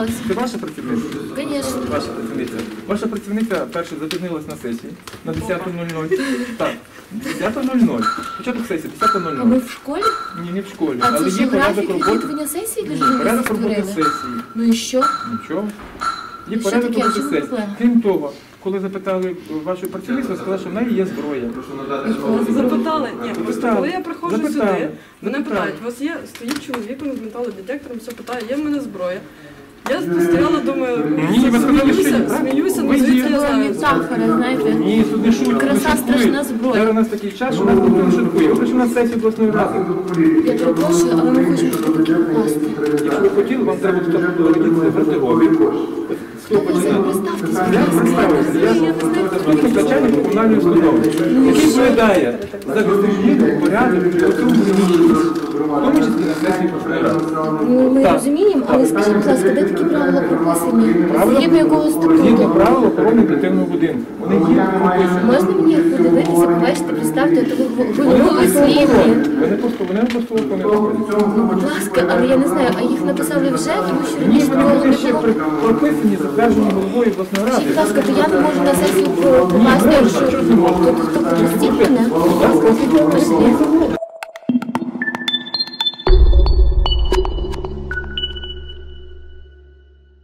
зверталася. Це ваша працівниця? Звісно. Ваша працівниця. Ваша працівниця перше запізнилась на сесії на 10:00. Так, 10:00. Початок сесії, А ми 10:00. в школі? Ні, не в школі. А це Але що, є порядок графік роботи. відвідування сесії Ні, дуже порядок роботи створили? сесії. Ну і що? Нічого. Є І що порядок таке? А роботи чому сесії. проблема? Крім того, коли запитали вашу працівницю, вона сказала, що в неї є зброя. Запитали, ні, просто коли я приходжу Запитали. сюди, мене Запитали. питають, у вас є, стоїть чоловік з металодетектором, все питає, є в мене зброя. Я стояла, думаю, Ні, ви сказали, що ні, так? сміюся, Ви ну звідки я є. знаю. Метафора, знаєте. Ні, тут не шутки. Краса страшна зброя. Зараз у нас такий час, що нас ніхто не шуткує. Ви прийшли на сесію обласної ради. Я перепрошую, але ми хочемо такі попасти. Якщо ви хотіли, вам треба буде доводитися в гардеробі. Та ви вже представтесь, будь Я ласка. представився. Я заступник начальника комунальної установи, який відповідає за дисципліну, порядок у цьому приміщенні, в тому числі на сесії обласної ради. Ну, ми Так. розуміємо, але скажіть, будь ласка, де такі правила прописані? Згідно якого Згідно статуту? правил охорони дитинного будинку. Вони є прописані. Можна мені їх подивитися, побачити, представте, то ви Вони голослівні. вони просто виконують. Будь ласка, але я не знаю, а їх написали вже, тому що Ні, раніше вони такого були не ще було. прописані, затверджені головою обласної ради. Будь ласка, то я не можу на сесію попасти, якщо... То хто пропустіть мене? Будь ласка, Пошли.